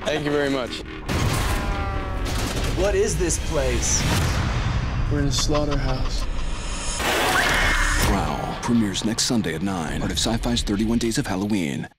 Thank you very much. What is this place? We're in a slaughterhouse. Prowl premieres next Sunday at 9. Part of Sci-Fi's 31 Days of Halloween.